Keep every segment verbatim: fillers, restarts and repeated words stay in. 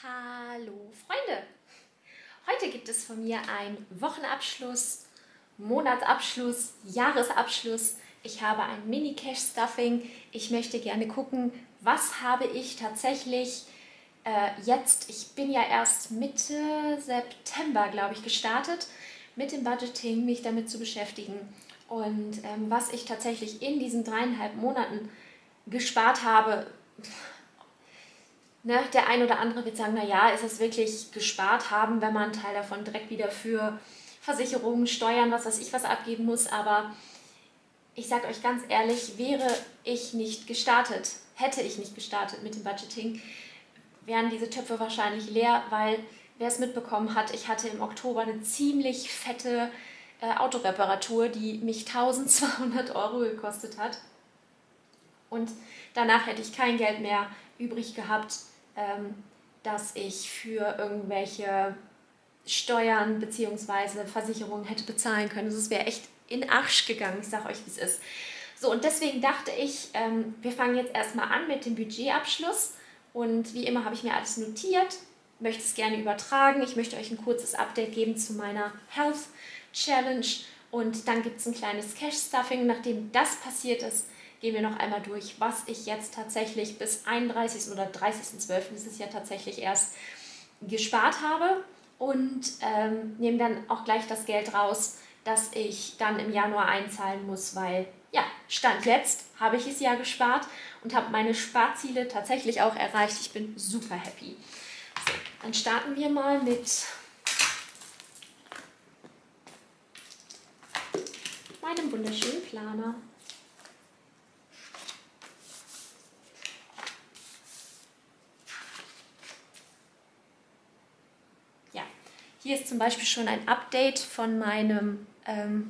Hallo Freunde! Heute gibt es von mir einen Wochenabschluss, Monatsabschluss, Jahresabschluss. Ich habe ein Mini-Cash-Stuffing. Ich möchte gerne gucken, was habe ich tatsächlich äh, jetzt, ich bin ja erst Mitte September, glaube ich, gestartet, mit dem Budgeting, mich damit zu beschäftigen. Und ähm, was ich tatsächlich in diesen dreieinhalb Monaten gespart habe. Ne, der ein oder andere wird sagen, naja, ist es wirklich gespart haben, wenn man einen Teil davon direkt wieder für Versicherungen, Steuern, was weiß ich was abgeben muss. Aber ich sage euch ganz ehrlich, wäre ich nicht gestartet, hätte ich nicht gestartet mit dem Budgeting, wären diese Töpfe wahrscheinlich leer, weil wer es mitbekommen hat, ich hatte im Oktober eine ziemlich fette äh, Autoreparatur, die mich eintausendzweihundert Euro gekostet hat. Und danach hätte ich kein Geld mehr übrig gehabt, ähm, dass ich für irgendwelche Steuern bzw. Versicherungen hätte bezahlen können. Also es wäre echt in den Arsch gegangen, ich sage euch, wie es ist. So, und deswegen dachte ich, ähm, wir fangen jetzt erstmal an mit dem Budgetabschluss. Und wie immer habe ich mir alles notiert, möchte es gerne übertragen. Ich möchte euch ein kurzes Update geben zu meiner Health Challenge. Und dann gibt es ein kleines Cash-Stuffing. Nachdem das passiert ist, gehen wir noch einmal durch, was ich jetzt tatsächlich bis einunddreißigsten oder dreißigsten zwölften ist es ja tatsächlich erst gespart habe und ähm, nehme dann auch gleich das Geld raus, das ich dann im Januar einzahlen muss, weil ja, Stand jetzt habe ich es ja gespart und habe meine Sparziele tatsächlich auch erreicht. Ich bin super happy. So, dann starten wir mal mit meinem wunderschönen Planer. Hier ist zum Beispiel schon ein Update von meinem, ähm,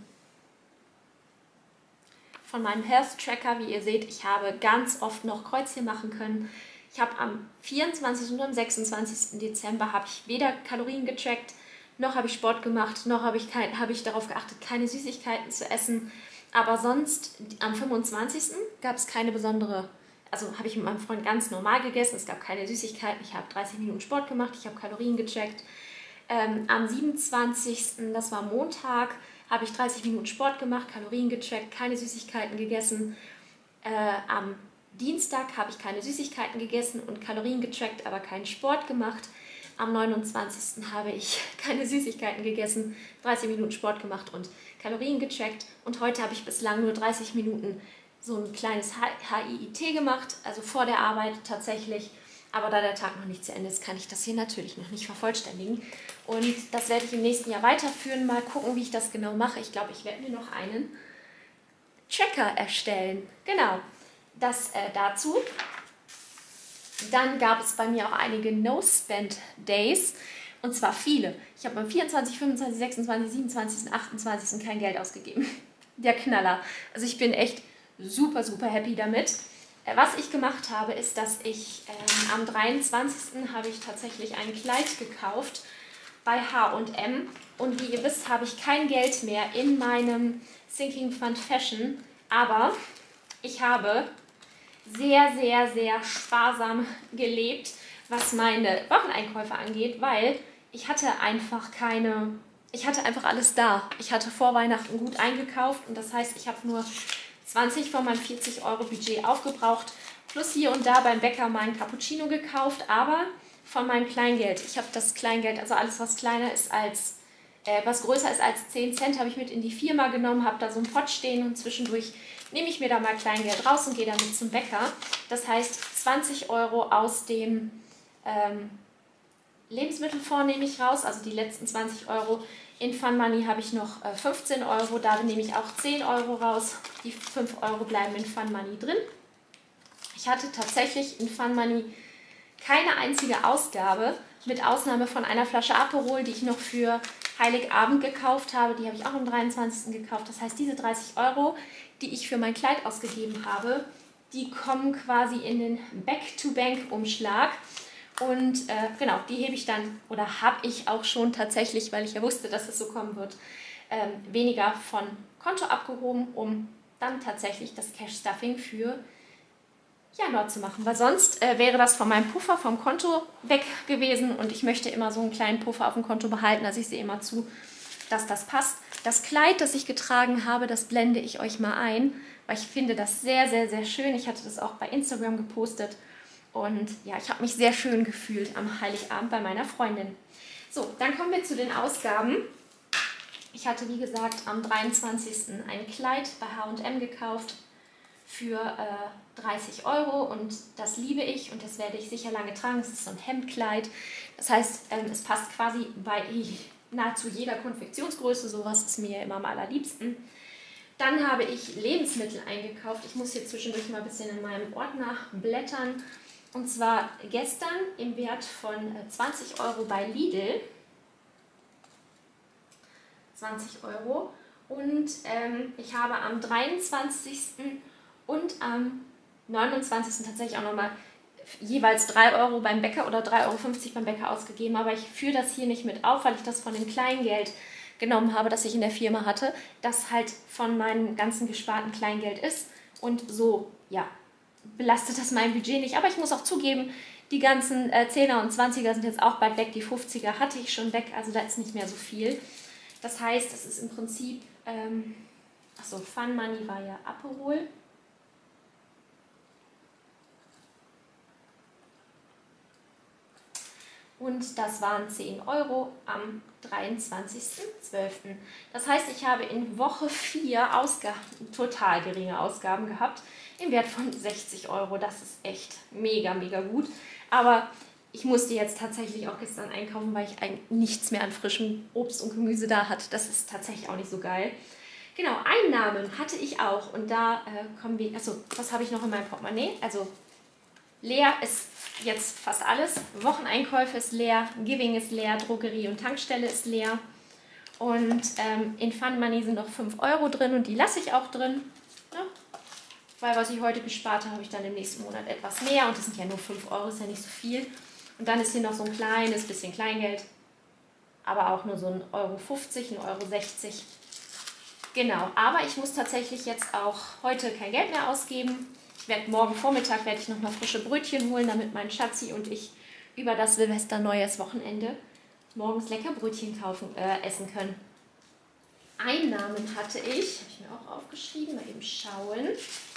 von meinem Health Tracker. Wie ihr seht, ich habe ganz oft noch Kreuzchen machen können. Ich habe am vierundzwanzigsten und am sechsundzwanzigsten Dezember habe ich weder Kalorien getrackt, noch habe ich Sport gemacht, noch habe ich, kein, habe ich darauf geachtet, keine Süßigkeiten zu essen. Aber sonst, am fünfundzwanzigsten gab es keine besondere, also habe ich mit meinem Freund ganz normal gegessen. Es gab keine Süßigkeiten. Ich habe dreißig Minuten Sport gemacht, ich habe Kalorien getrackt. Ähm, am siebenundzwanzigsten, das war Montag, habe ich dreißig Minuten Sport gemacht, Kalorien getrackt, keine Süßigkeiten gegessen. Äh, am Dienstag habe ich keine Süßigkeiten gegessen und Kalorien getrackt, aber keinen Sport gemacht. Am neunundzwanzigsten habe ich keine Süßigkeiten gegessen, dreißig Minuten Sport gemacht und Kalorien getrackt. Und heute habe ich bislang nur dreißig Minuten so ein kleines H I I T gemacht, also vor der Arbeit tatsächlich. Aber da der Tag noch nicht zu Ende ist, kann ich das hier natürlich noch nicht vervollständigen. Und das werde ich im nächsten Jahr weiterführen. Mal gucken, wie ich das genau mache. Ich glaube, ich werde mir noch einen Tracker erstellen. Genau, das äh, dazu. Dann gab es bei mir auch einige No-Spend-Days. Und zwar viele. Ich habe am vierundzwanzigsten, fünfundzwanzigsten, sechsundzwanzigsten, siebenundzwanzigsten, achtundzwanzigsten kein Geld ausgegeben. Der Knaller. Also ich bin echt super, super happy damit. Was ich gemacht habe, ist, dass ich ähm, am dreiundzwanzigsten habe ich tatsächlich ein Kleid gekauft bei H und M. Und wie ihr wisst, habe ich kein Geld mehr in meinem Sinking Fund Fashion. Aber ich habe sehr, sehr, sehr sparsam gelebt, was meine Wocheneinkäufe angeht, weil ich hatte einfach keine, ich hatte einfach alles da. Ich hatte vor Weihnachten gut eingekauft und das heißt, ich habe nur zwanzig von meinem vierzig Euro Budget aufgebraucht, plus hier und da beim Bäcker meinen Cappuccino gekauft, aber von meinem Kleingeld. Ich habe das Kleingeld, also alles, was kleiner ist als, äh, was größer ist als zehn Cent, habe ich mit in die Firma genommen, habe da so einen Pott stehen und zwischendurch nehme ich mir da mal Kleingeld raus und gehe damit zum Bäcker. Das heißt, zwanzig Euro aus dem ähm, Lebensmittelfonds nehme ich raus, also die letzten zwanzig Euro. In Fun Money habe ich noch äh, fünfzehn Euro, da nehme ich auch zehn Euro raus. Die fünf Euro bleiben in Fun Money drin. Ich hatte tatsächlich in Fun Money keine einzige Ausgabe, mit Ausnahme von einer Flasche Aperol, die ich noch für Heiligabend gekauft habe. Die habe ich auch am dreiundzwanzigsten gekauft. Das heißt, diese dreißig Euro, die ich für mein Kleid ausgegeben habe, die kommen quasi in den Back-to-Bank-Umschlag. Und äh, genau, die hebe ich dann, oder habe ich auch schon tatsächlich, weil ich ja wusste, dass es so kommen wird, ähm, weniger von Konto abgehoben, um dann tatsächlich das Cash-Stuffing für Januar zu machen, weil sonst äh, wäre das von meinem Puffer vom Konto weg gewesen und ich möchte immer so einen kleinen Puffer auf dem Konto behalten, also ich sehe immer zu, dass das passt. Das Kleid, das ich getragen habe, das blende ich euch mal ein, weil ich finde das sehr, sehr, sehr schön. Ich hatte das auch bei Instagram gepostet und ja, ich habe mich sehr schön gefühlt am Heiligabend bei meiner Freundin. So, dann kommen wir zu den Ausgaben. Ich hatte, wie gesagt, am dreiundzwanzigsten ein Kleid bei H und M gekauft für äh, dreißig Euro und das liebe ich und das werde ich sicher lange tragen. Es ist so ein Hemdkleid. Das heißt, ähm, es passt quasi bei nahezu jeder Konfektionsgröße. Sowas ist mir immer am allerliebsten. Dann habe ich Lebensmittel eingekauft. Ich muss hier zwischendurch mal ein bisschen in meinem Ordner blättern. Und zwar gestern im Wert von äh, zwanzig Euro bei Lidl. zwanzig Euro. Und ähm, ich habe am dreiundzwanzigsten und am neunundzwanzigsten tatsächlich auch nochmal jeweils drei Euro beim Bäcker oder drei Euro fünfzig beim Bäcker ausgegeben. Aber ich führe das hier nicht mit auf, weil ich das von dem Kleingeld genommen habe, das ich in der Firma hatte, das halt von meinem ganzen gesparten Kleingeld ist. Und so, ja, belastet das mein Budget nicht. Aber ich muss auch zugeben, die ganzen äh, Zehner und Zwanziger sind jetzt auch bald weg. Die fünfziger hatte ich schon weg, also da ist nicht mehr so viel. Das heißt, es ist im Prinzip, ähm, achso, Fun Money war ja Aperol. Und das waren zehn Euro am dreiundzwanzigsten zwölften Das heißt, ich habe in Woche vier Ausgaben, total geringe Ausgaben gehabt, im Wert von sechzig Euro. Das ist echt mega, mega gut. Aber ich musste jetzt tatsächlich auch gestern einkaufen, weil ich eigentlich nichts mehr an frischem Obst und Gemüse da hatte. Das ist tatsächlich auch nicht so geil. Genau, Einnahmen hatte ich auch. Und da äh, kommen wir, achso, was habe ich noch in meinem Portemonnaie? Also leer ist jetzt fast alles. Wocheneinkäufe ist leer, Giving ist leer, Drogerie und Tankstelle ist leer. Und ähm, in Fun Money sind noch fünf Euro drin und die lasse ich auch drin. Ne? Weil was ich heute gespart habe, habe ich dann im nächsten Monat etwas mehr. Und das sind ja nur fünf Euro, ist ja nicht so viel. Und dann ist hier noch so ein kleines bisschen Kleingeld. Aber auch nur so ein Euro fünfzig, ein Euro sechzig. Genau, aber ich muss tatsächlich jetzt auch heute kein Geld mehr ausgeben. Ich werde morgen Vormittag werde ich noch mal frische Brötchen holen, damit mein Schatzi und ich über das Silvester-Neues Wochenende morgens lecker Brötchen kaufen, äh, essen können. Einnahmen hatte ich, habe ich mir auch aufgeschrieben, mal eben schauen.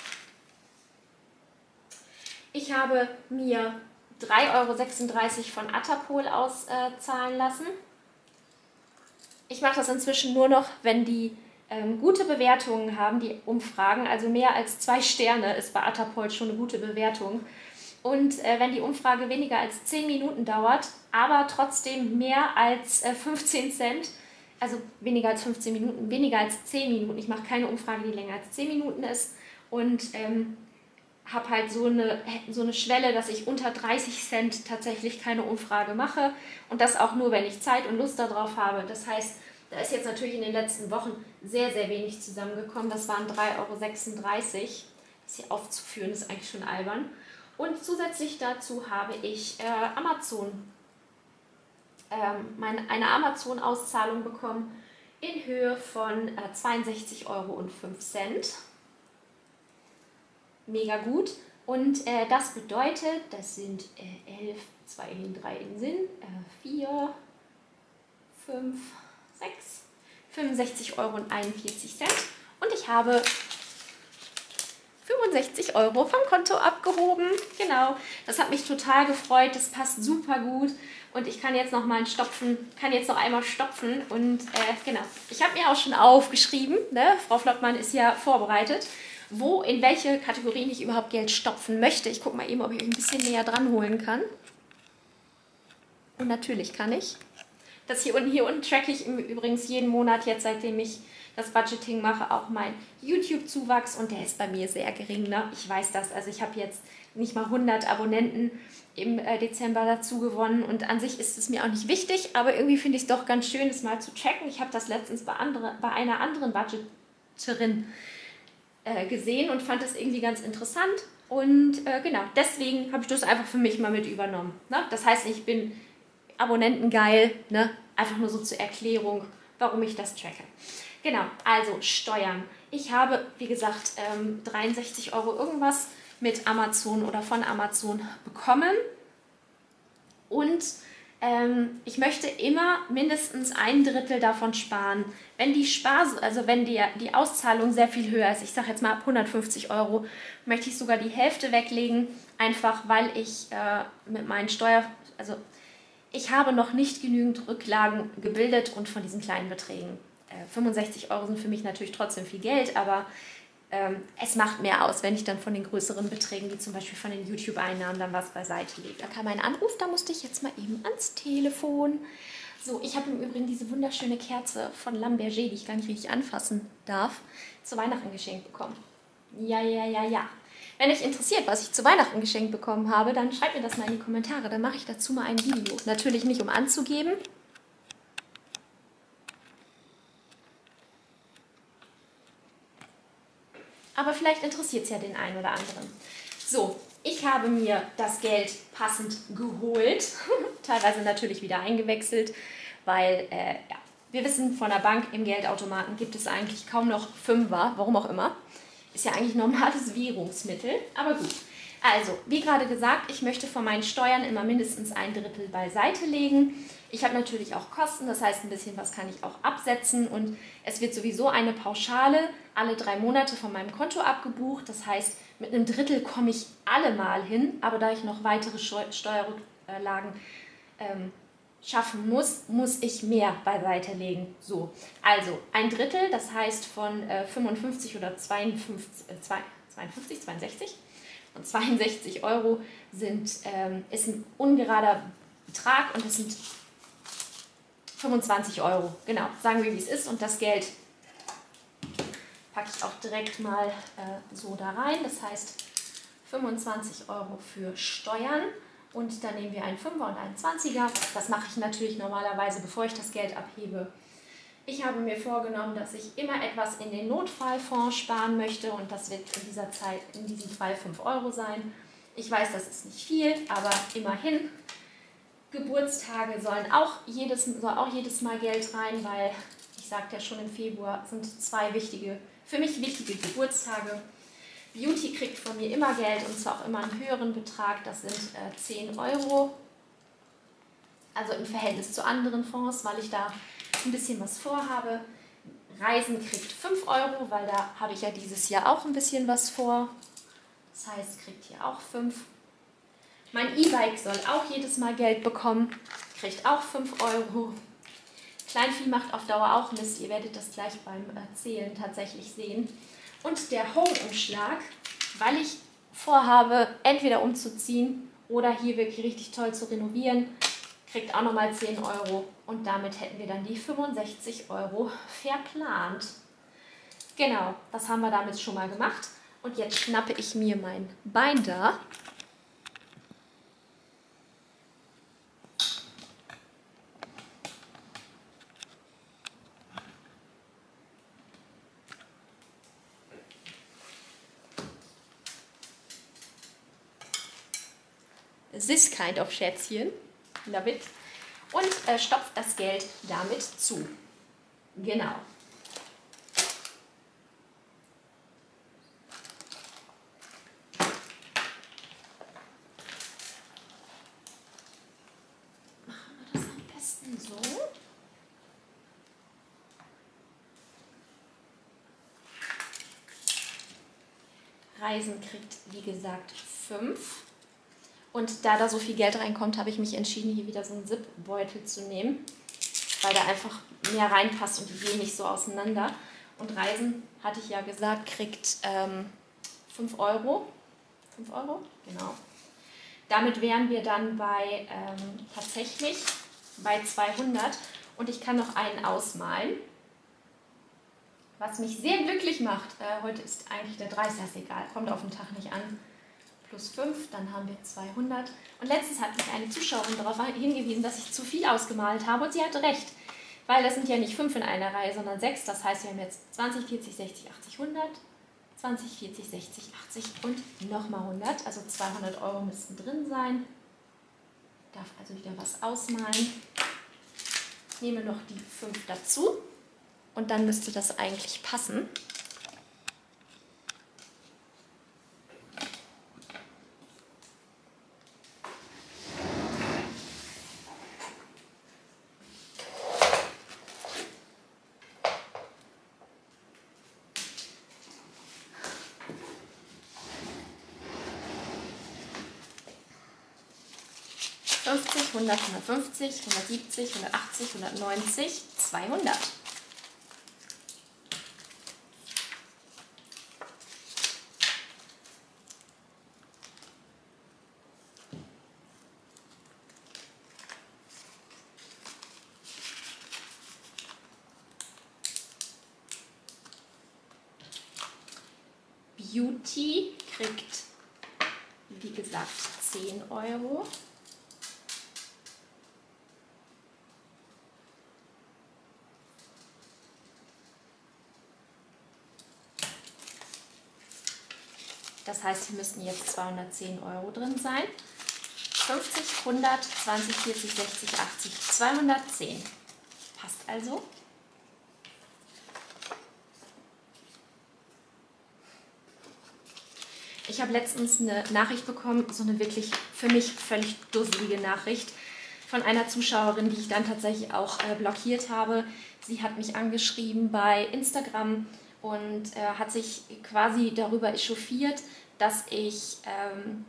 Ich habe mir drei Euro sechsunddreißig von Atapol auszahlen äh, lassen. Ich mache das inzwischen nur noch, wenn die ähm, gute Bewertungen haben, die Umfragen. Also mehr als zwei Sterne ist bei Atapol schon eine gute Bewertung. Und äh, wenn die Umfrage weniger als zehn Minuten dauert, aber trotzdem mehr als äh, fünfzehn Cent, also weniger als fünfzehn Minuten, weniger als zehn Minuten, ich mache keine Umfrage, die länger als zehn Minuten ist und ähm, habe halt so eine, so eine Schwelle, dass ich unter dreißig Cent tatsächlich keine Umfrage mache und das auch nur, wenn ich Zeit und Lust darauf habe. Das heißt, da ist jetzt natürlich in den letzten Wochen sehr, sehr wenig zusammengekommen. Das waren drei Euro sechsunddreißig. Das hier aufzuführen ist eigentlich schon albern. Und zusätzlich dazu habe ich äh, Amazon, ähm, meine, eine Amazon-Auszahlung bekommen in Höhe von äh, zweiundsechzig Euro und fünf Cent. Mega gut. Und äh, das bedeutet, das sind äh, elf, zwei in drei in Sinn, äh, vier, fünf, sechs, fünfundsechzig Euro und einundvierzig Cent. Und ich habe fünfundsechzig Euro vom Konto abgehoben. Genau, das hat mich total gefreut. Das passt super gut. Und ich kann jetzt noch mal stopfen, kann jetzt noch einmal stopfen. Und äh, genau, ich habe mir auch schon aufgeschrieben, ne? Frau Flottmann ist ja vorbereitet, wo, in welche Kategorien ich überhaupt Geld stopfen möchte. Ich gucke mal eben, ob ich euch ein bisschen näher dran holen kann. Und natürlich kann ich. Das hier unten, hier unten tracke ich übrigens jeden Monat jetzt, seitdem ich das Budgeting mache, auch mein YouTube-Zuwachs und der ist bei mir sehr gering. Ne? Ich weiß das, also ich habe jetzt nicht mal hundert Abonnenten im äh, Dezember dazu gewonnen und an sich ist es mir auch nicht wichtig, aber irgendwie finde ich es doch ganz schön, es mal zu checken. Ich habe das letztens bei, andere, bei einer anderen Budgeterin äh, gesehen und fand das irgendwie ganz interessant und äh, genau, deswegen habe ich das einfach für mich mal mit übernommen. Ne? Das heißt, ich bin abonnentengeil, ne? Einfach nur so zur Erklärung, warum ich das tracke. Genau, also Steuern. Ich habe, wie gesagt, ähm, dreiundsechzig Euro irgendwas mit Amazon oder von Amazon bekommen. Und ähm, ich möchte immer mindestens ein Drittel davon sparen. Wenn die Spar, also wenn die, die Auszahlung sehr viel höher ist, ich sage jetzt mal ab hundertfünfzig Euro, möchte ich sogar die Hälfte weglegen, einfach weil ich äh, mit meinen Steuer, also ich habe noch nicht genügend Rücklagen gebildet und von diesen kleinen Beträgen. Äh, fünfundsechzig Euro sind für mich natürlich trotzdem viel Geld, aber ähm, es macht mehr aus, wenn ich dann von den größeren Beträgen, wie zum Beispiel von den YouTube-Einnahmen, dann was beiseite lege. Da kam ein Anruf, da musste ich jetzt mal eben ans Telefon. So, ich habe im Übrigen diese wunderschöne Kerze von Lamberger, die ich gar nicht richtig anfassen darf, zu Weihnachten geschenkt bekommen. Ja, ja, ja, ja. Wenn euch interessiert, was ich zu Weihnachten geschenkt bekommen habe, dann schreibt mir das mal in die Kommentare, dann mache ich dazu mal ein Video. Natürlich nicht, um anzugeben. Aber vielleicht interessiert es ja den einen oder anderen. So, ich habe mir das Geld passend geholt, teilweise natürlich wieder eingewechselt, weil äh, ja, wir wissen, von der Bank im Geldautomaten gibt es eigentlich kaum noch Fünfer, warum auch immer. Ist ja eigentlich normales Währungsmittel, aber gut. Also, wie gerade gesagt, ich möchte von meinen Steuern immer mindestens ein Drittel beiseite legen. Ich habe natürlich auch Kosten, das heißt, ein bisschen was kann ich auch absetzen und es wird sowieso eine Pauschale alle drei Monate von meinem Konto abgebucht. Das heißt, mit einem Drittel komme ich allemal hin, aber da ich noch weitere Steuerrücklagen ähm, schaffen muss, muss ich mehr beiseite legen. So, also ein Drittel, das heißt von äh, fünfundfünfzig oder zweiundfünfzig, äh, zweiundfünfzig, zweiundsechzig und zweiundsechzig Euro sind, ähm, ist ein ungerader Betrag und das sind fünfundzwanzig Euro. Genau, sagen wir, wie es ist und das Geld packe ich auch direkt mal äh, so da rein. Das heißt fünfundzwanzig Euro für Steuern. Und dann nehmen wir einen Fünfer und einen Zwanziger. Das mache ich natürlich normalerweise, bevor ich das Geld abhebe. Ich habe mir vorgenommen, dass ich immer etwas in den Notfallfonds sparen möchte und das wird in dieser Zeit, in diesem Fall fünf Euro sein. Ich weiß, das ist nicht viel, aber immerhin. Geburtstage sollen auch jedes, soll auch jedes Mal Geld rein, weil ich sagte ja schon im Februar sind zwei wichtige, für mich wichtige Geburtstage. Beauty kriegt von mir immer Geld und zwar auch immer einen höheren Betrag, das sind äh, zehn Euro. Also im Verhältnis zu anderen Fonds, weil ich da ein bisschen was vorhabe. Reisen kriegt fünf Euro, weil da habe ich ja dieses Jahr auch ein bisschen was vor. Das heißt, kriegt hier auch fünf. Mein E-Bike soll auch jedes Mal Geld bekommen, kriegt auch fünf Euro. Kleinvieh macht auf Dauer auch Mist, ihr werdet das gleich beim Zählen tatsächlich sehen. Und der Home-Umschlag, weil ich vorhabe, entweder umzuziehen oder hier wirklich richtig toll zu renovieren, kriegt auch nochmal zehn Euro und damit hätten wir dann die fünfundsechzig Euro verplant. Genau, das haben wir damit schon mal gemacht. Und jetzt schnappe ich mir mein Binder. This kind of Schätzchen, love it, und äh, stopft das Geld damit zu. Genau. Machen wir das am besten so. Reisen kriegt, wie gesagt, fünf. Und da da so viel Geld reinkommt, habe ich mich entschieden, hier wieder so einen Zip-Beutel zu nehmen, weil da einfach mehr reinpasst und die gehen nicht so auseinander. Und Reisen, hatte ich ja gesagt, kriegt ähm, fünf Euro. fünf Euro? Genau. Damit wären wir dann bei ähm, tatsächlich bei zweihundert und ich kann noch einen ausmalen. Was mich sehr glücklich macht, äh, heute ist eigentlich der dreißigste, ist egal, kommt auf den Tag nicht an. Plus fünf, dann haben wir zweihundert. Und letztens hat mich eine Zuschauerin darauf hingewiesen, dass ich zu viel ausgemalt habe. Und sie hatte recht, weil das sind ja nicht fünf in einer Reihe, sondern sechs. Das heißt, wir haben jetzt zwanzig, vierzig, sechzig, achtzig, hundert. zwanzig, vierzig, sechzig, achtzig und nochmal hundert. Also zweihundert Euro müssten drin sein. Ich darf also wieder was ausmalen. Ich nehme noch die fünf dazu. Und dann müsste das eigentlich passen. fünfzig, hundert, hundertfünfzig, hundertsiebzig, hundertachtzig, hundertneunzig, zweihundert. Beauty kriegt, wie gesagt, zehn Euro. Das heißt, hier müssten jetzt zweihundertzehn Euro drin sein. fünfzig, hundert, zwanzig, vierzig, sechzig, achtzig, zweihundertzehn. Passt also. Ich habe letztens eine Nachricht bekommen, so eine wirklich für mich völlig dusselige Nachricht von einer Zuschauerin, die ich dann tatsächlich auch äh, blockiert habe. Sie hat mich angeschrieben bei Instagram und äh, hat sich quasi darüber echauffiert, dass ich ähm,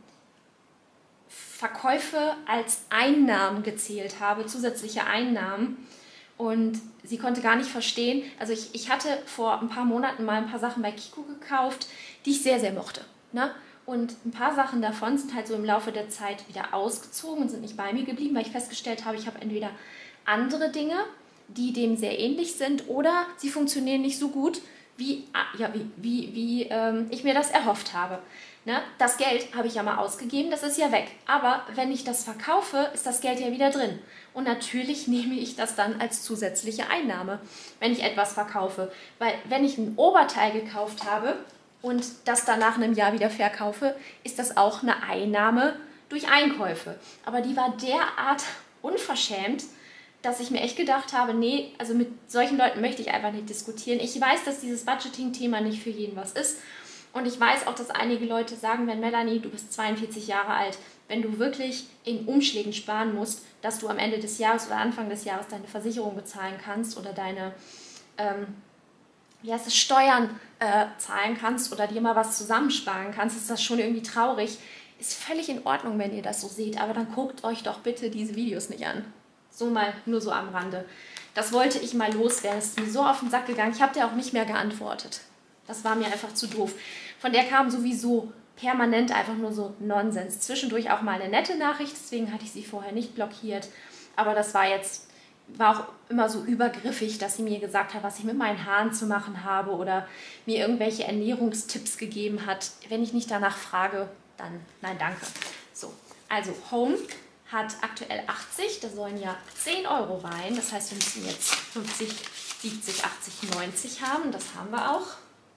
Verkäufe als Einnahmen gezählt habe, zusätzliche Einnahmen. Und sie konnte gar nicht verstehen, also ich, ich hatte vor ein paar Monaten mal ein paar Sachen bei Kiko gekauft, die ich sehr, sehr mochte. Ne? Und ein paar Sachen davon sind halt so im Laufe der Zeit wieder ausgezogen und sind nicht bei mir geblieben, weil ich festgestellt habe, ich habe entweder andere Dinge, die dem sehr ähnlich sind, oder sie funktionieren nicht so gut, wie, ja, wie, wie, wie ähm, ich mir das erhofft habe. Ne? Das Geld habe ich ja mal ausgegeben, das ist ja weg. Aber wenn ich das verkaufe, ist das Geld ja wieder drin. Und natürlich nehme ich das dann als zusätzliche Einnahme, wenn ich etwas verkaufe. Weil wenn ich ein Oberteil gekauft habe und das dann nach einem Jahr wieder verkaufe, ist das auch eine Einnahme durch Einkäufe. Aber die war derart unverschämt, dass ich mir echt gedacht habe, nee, also mit solchen Leuten möchte ich einfach nicht diskutieren. Ich weiß, dass dieses Budgeting-Thema nicht für jeden was ist. Und ich weiß auch, dass einige Leute sagen, wenn Melanie, du bist zweiundvierzig Jahre alt, wenn du wirklich in Umschlägen sparen musst, dass du am Ende des Jahres oder Anfang des Jahres deine Versicherung bezahlen kannst oder deine ähm, wie heißt es, Steuern äh, zahlen kannst oder dir mal was zusammensparen kannst, ist das schon irgendwie traurig. Ist völlig in Ordnung, wenn ihr das so seht, aber dann guckt euch doch bitte diese Videos nicht an. So mal, nur so am Rande. Das wollte ich mal loswerden. Es ist mir so auf den Sack gegangen. Ich habe dir auch nicht mehr geantwortet. Das war mir einfach zu doof. Von der kam sowieso permanent einfach nur so Nonsens. Zwischendurch auch mal eine nette Nachricht, deswegen hatte ich sie vorher nicht blockiert. Aber das war jetzt, war auch immer so übergriffig, dass sie mir gesagt hat, was ich mit meinen Haaren zu machen habe oder mir irgendwelche Ernährungstipps gegeben hat. Wenn ich nicht danach frage, dann nein, danke. So, also Home hat aktuell achtzig, da sollen ja zehn Euro rein. Das heißt, wir müssen jetzt fünfzig, siebzig, achtzig, neunzig haben. Das haben wir auch.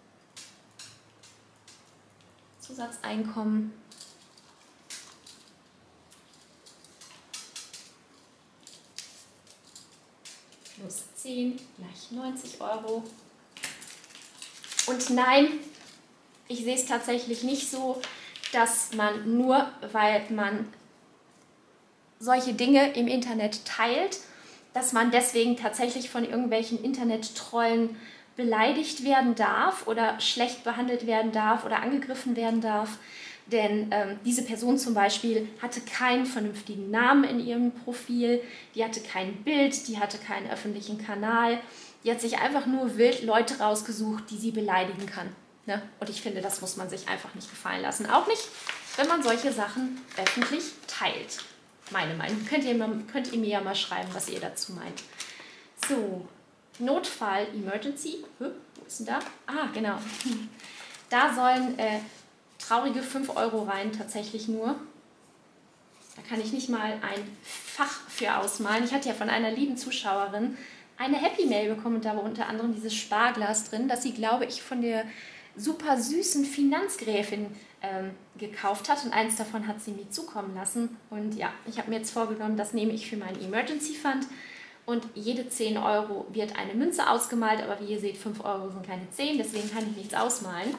Zusatzeinkommen. Plus zehn, gleich neunzig Euro. Und nein, ich sehe es tatsächlich nicht so, dass man nur, weil man solche Dinge im Internet teilt, dass man deswegen tatsächlich von irgendwelchen Internet-Trollen beleidigt werden darf oder schlecht behandelt werden darf oder angegriffen werden darf. Denn ähm, diese Person zum Beispiel hatte keinen vernünftigen Namen in ihrem Profil, die hatte kein Bild, die hatte keinen öffentlichen Kanal. Die hat sich einfach nur wild Leute rausgesucht, die sie beleidigen kann. Ne? Und ich finde, das muss man sich einfach nicht gefallen lassen. Auch nicht, wenn man solche Sachen öffentlich teilt. Meine Meinung. Könnt ihr, mal, könnt ihr mir ja mal schreiben, was ihr dazu meint. So, Notfall, Emergency. Wo ist denn da? Ah, genau. Da sollen äh, traurige fünf Euro rein, tatsächlich nur. Da kann ich nicht mal ein Fach für ausmalen. Ich hatte ja von einer lieben Zuschauerin eine Happy Mail bekommen und da war unter anderem dieses Sparglas drin, das sie, glaube ich, von der super süßen Finanzgräfin ähm, gekauft hat und eins davon hat sie mir zukommen lassen. Und ja, ich habe mir jetzt vorgenommen, das nehme ich für meinen Emergency Fund. Und jede zehn Euro wird eine Münze ausgemalt, aber wie ihr seht, fünf Euro sind keine zehn, deswegen kann ich nichts ausmalen.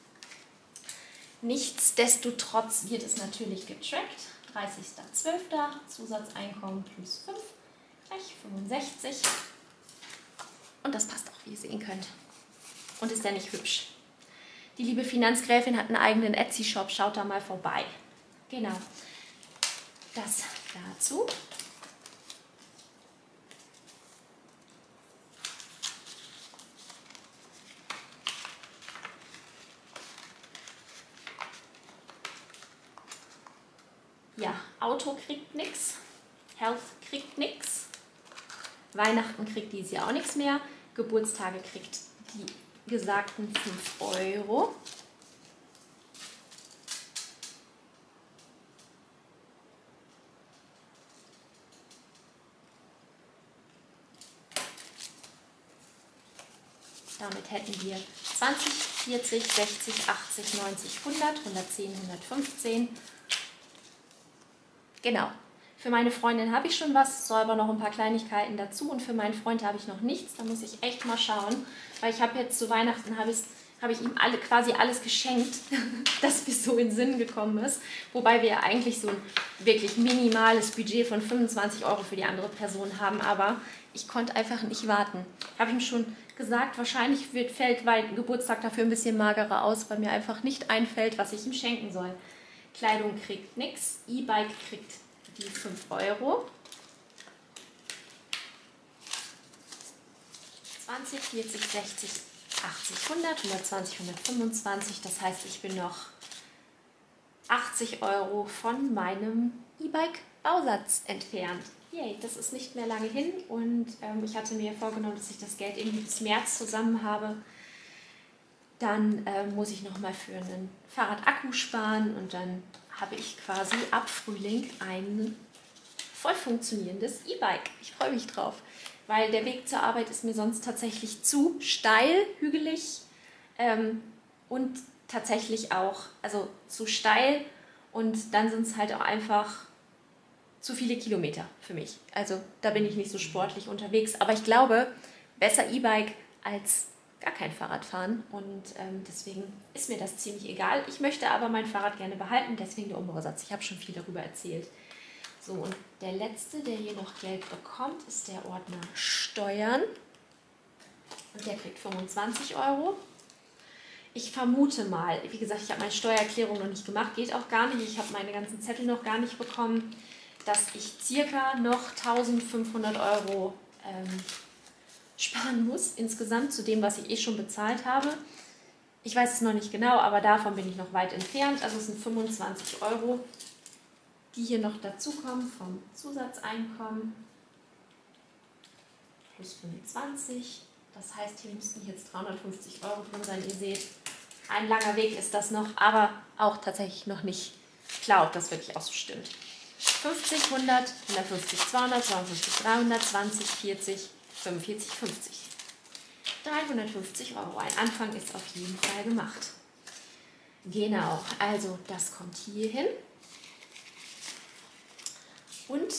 Nichtsdestotrotz wird es natürlich getrackt. dreißigster zwölfter Zusatzeinkommen plus fünf, gleich fünfundsechzig. Und das passt auch, wie ihr sehen könnt. Und ist ja nicht hübsch. Die liebe Finanzgräfin hat einen eigenen Etsy-Shop, schaut da mal vorbei. Genau. Das dazu. Ja, Auto kriegt nichts, Health kriegt nichts, Weihnachten kriegt dieses Jahr auch nichts mehr, Geburtstage kriegt die gesagten fünf Euro. Damit hätten wir zwanzig, vierzig, sechzig, achtzig, neunzig, hundert, hundertzehn, hundertfünfzehn. Genau. Für meine Freundin habe ich schon was, so aber noch ein paar Kleinigkeiten dazu. Und für meinen Freund habe ich noch nichts. Da muss ich echt mal schauen. Weil ich habe jetzt zu Weihnachten, habe ich, habe ich ihm alle, quasi alles geschenkt, das mir so in den Sinn gekommen ist. Wobei wir eigentlich so ein wirklich minimales Budget von fünfundzwanzig Euro für die andere Person haben. Aber ich konnte einfach nicht warten. Ich habe ihm schon gesagt, wahrscheinlich wird, fällt mein Geburtstag dafür ein bisschen magerer aus, weil mir einfach nicht einfällt, was ich ihm schenken soll. Kleidung kriegt nichts, E-Bike kriegt die fünf Euro. zwanzig, vierzig, sechzig, achtzig, hundert, hundertzwanzig, hundertfünfundzwanzig. Das heißt, ich bin noch achtzig Euro von meinem E-Bike-Bausatz entfernt. Yay, das ist nicht mehr lange hin und ähm, ich hatte mir vorgenommen, dass ich das Geld irgendwie bis März zusammen habe. Dann äh, muss ich nochmal für einen Fahrradakku sparen und dann habe ich quasi ab Frühling ein voll funktionierendes E-Bike. Ich freue mich drauf, weil der Weg zur Arbeit ist mir sonst tatsächlich zu steil, hügelig ähm, und tatsächlich auch, also zu steil und dann sind es halt auch einfach zu viele Kilometer für mich. Also da bin ich nicht so sportlich unterwegs, aber ich glaube, besser E-Bike als gar kein Fahrrad fahren und ähm, deswegen ist mir das ziemlich egal. Ich möchte aber mein Fahrrad gerne behalten, deswegen der Umbausatz. Ich habe schon viel darüber erzählt. So, und der letzte, der hier noch Geld bekommt, ist der Ordner Steuern und der kriegt fünfundzwanzig Euro. Ich vermute mal, wie gesagt, ich habe meine Steuererklärung noch nicht gemacht, geht auch gar nicht. Ich habe meine ganzen Zettel noch gar nicht bekommen, dass ich circa noch eintausendfünfhundert Euro ähm, sparen muss, insgesamt zu dem, was ich eh schon bezahlt habe. Ich weiß es noch nicht genau, aber davon bin ich noch weit entfernt. Also es sind fünfundzwanzig Euro, die hier noch dazukommen vom Zusatzeinkommen. Plus fünfundzwanzig. Das heißt, hier müssten jetzt dreihundertfünfzig Euro drin sein. Ihr seht, ein langer Weg ist das noch, aber auch tatsächlich noch nicht klar, ob das wirklich auch so stimmt. fünfzig, hundert, hundertfünfzig, zweihundert, zweihundertfünfzig, dreihundert, zwanzig, vierzig, fünfundvierzig, fünfzig. dreihundertfünfzig Euro. Ein Anfang ist auf jeden Fall gemacht. Genau, also das kommt hier hin. Und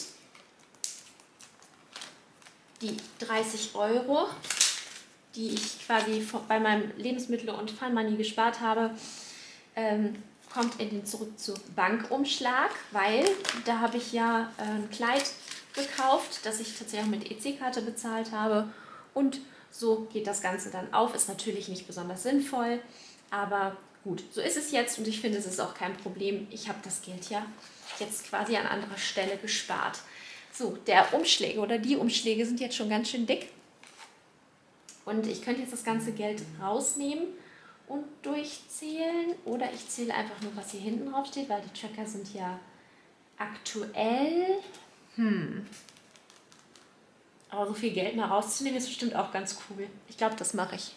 die dreißig Euro, die ich quasi bei meinem Lebensmittel- und Fun-Money gespart habe, ähm, kommt in den zurück zu Bankumschlag, weil da habe ich ja äh, ein Kleid gekauft, das ich tatsächlich auch mit E C-Karte bezahlt habe und so geht das Ganze dann auf. Ist natürlich nicht besonders sinnvoll, aber gut, so ist es jetzt und ich finde, es ist auch kein Problem. Ich habe das Geld ja jetzt quasi an anderer Stelle gespart. So, der Umschläge oder die Umschläge sind jetzt schon ganz schön dick und ich könnte jetzt das ganze Geld rausnehmen und durchzählen oder ich zähle einfach nur, was hier hinten drauf steht, weil die Tracker sind ja aktuell. Hm. Aber so viel Geld mal rauszunehmen ist bestimmt auch ganz cool. Ich glaube, das mache ich.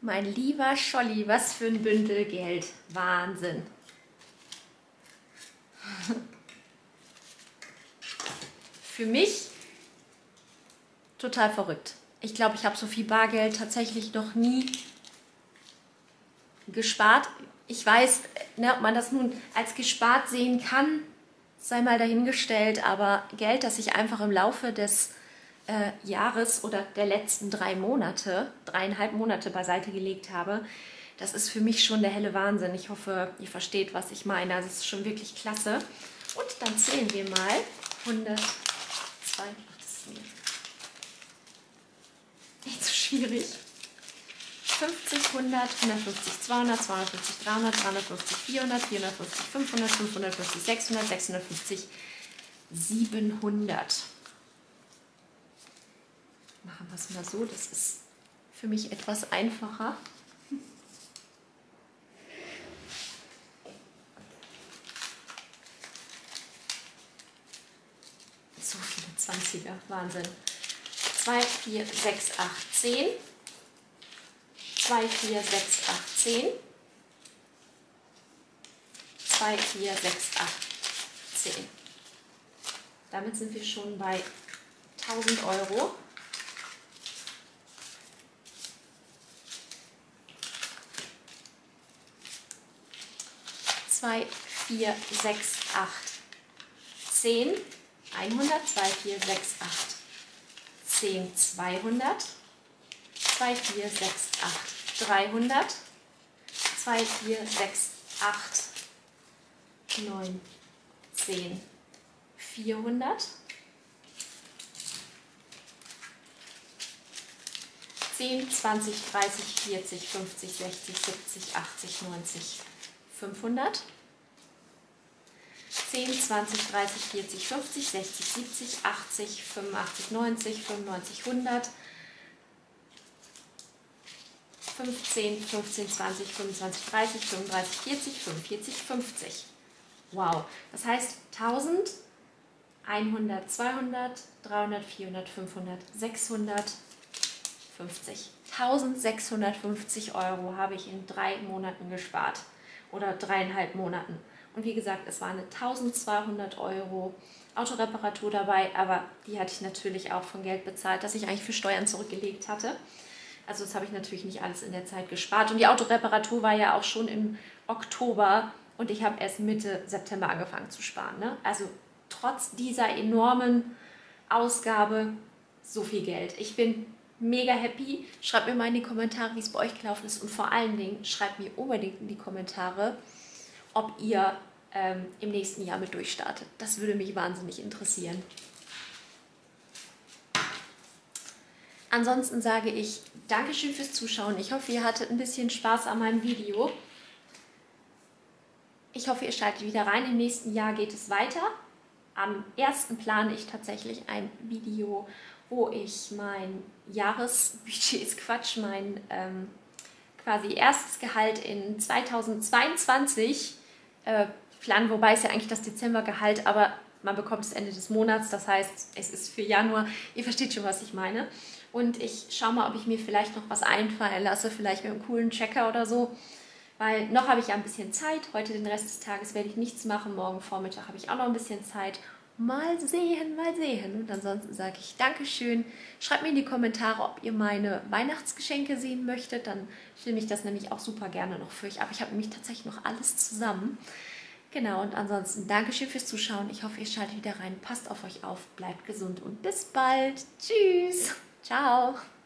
Mein lieber Scholli, was für ein Bündel Geld. Wahnsinn. Für mich total verrückt. Ich glaube, ich habe so viel Bargeld tatsächlich noch nie gespart. Ich weiß, ne, ob man das nun als gespart sehen kann, sei mal dahingestellt, aber Geld, das ich einfach im Laufe des äh, Jahres oder der letzten drei Monate, dreieinhalb Monate beiseite gelegt habe, das ist für mich schon der helle Wahnsinn. Ich hoffe, ihr versteht, was ich meine. Also es ist schon wirklich klasse. Und dann zählen wir mal hundert, zweihundert, das ist nicht so schwierig. fünfzig, hundert, hundertfünfzig, zweihundert, zweihundertfünfzig, dreihundert, dreihundertfünfzig, vierhundert, vierhundertfünfzig, fünfhundert, fünfhundertfünfzig, sechshundert, sechshundertfünfzig, siebenhundert. Machen wir es mal so, das ist für mich etwas einfacher. So viele Zwanziger, Wahnsinn. zwei, vier, sechs, acht, zehn. zwei, vier, sechs, acht, zehn. zwei, vier, sechs, acht, zehn. Damit sind wir schon bei tausend Euro. zwei, vier, sechs, acht, zehn. hundert, zwei, vier, sechs, acht, zehn, zweihundert. zwei, vier, sechs, acht, dreihundert. zwei, vier, sechs, acht, neun, zehn, vierhundert. zehn, zwanzig, dreißig, vierzig, fünfzig, sechzig, siebzig, achtzig, neunzig, fünfhundert. zehn, zwanzig, dreißig, vierzig, fünfzig, sechzig, siebzig, achtzig, fünfundachtzig, neunzig, fünfundneunzig, hundert. fünfzehn, fünfzehn, zwanzig, fünfundzwanzig, dreißig, fünfunddreißig, vierzig, fünfundvierzig, fünfzig. Wow, das heißt tausend, hundert, zweihundert, dreihundert, vierhundert, fünfhundert, sechshundert, fünfzig. tausendsechshundertfünfzig Euro habe ich in drei Monaten gespart oder dreieinhalb Monaten. Und wie gesagt, es waren tausendzweihundert Euro Autoreparatur dabei, aber die hatte ich natürlich auch von Geld bezahlt, das ich eigentlich für Steuern zurückgelegt hatte. Also das habe ich natürlich nicht alles in der Zeit gespart. Und die Autoreparatur war ja auch schon im Oktober und ich habe erst Mitte September angefangen zu sparen. Ne? Also trotz dieser enormen Ausgabe so viel Geld. Ich bin mega happy. Schreibt mir mal in die Kommentare, wie es bei euch gelaufen ist. Und vor allen Dingen schreibt mir unbedingt in die Kommentare, ob ihr ähm, im nächsten Jahr mit durchstartet. Das würde mich wahnsinnig interessieren. Ansonsten sage ich Dankeschön fürs Zuschauen. Ich hoffe, ihr hattet ein bisschen Spaß an meinem Video. Ich hoffe, ihr schaltet wieder rein. Im nächsten Jahr geht es weiter. Am ersten plane ich tatsächlich ein Video, wo ich mein Jahresbudget ist Quatsch, mein ähm, quasi erstes Gehalt in zweitausendzweiundzwanzig äh, plane, wobei es ja eigentlich das Dezembergehalt, aber man bekommt es Ende des Monats, das heißt, es ist für Januar. Ihr versteht schon, was ich meine. Und ich schaue mal, ob ich mir vielleicht noch was einfallen lasse, vielleicht mit einem coolen Checker oder so. Weil noch habe ich ja ein bisschen Zeit. Heute den Rest des Tages werde ich nichts machen. Morgen Vormittag habe ich auch noch ein bisschen Zeit. Mal sehen, mal sehen. Und ansonsten sage ich Dankeschön. Schreibt mir in die Kommentare, ob ihr meine Weihnachtsgeschenke sehen möchtet. Dann filme ich das nämlich auch super gerne noch für euch. Aber ich habe nämlich tatsächlich noch alles zusammen. Genau, und ansonsten Dankeschön fürs Zuschauen. Ich hoffe, ihr schaltet wieder rein. Passt auf euch auf, bleibt gesund und bis bald. Tschüss. Ciao.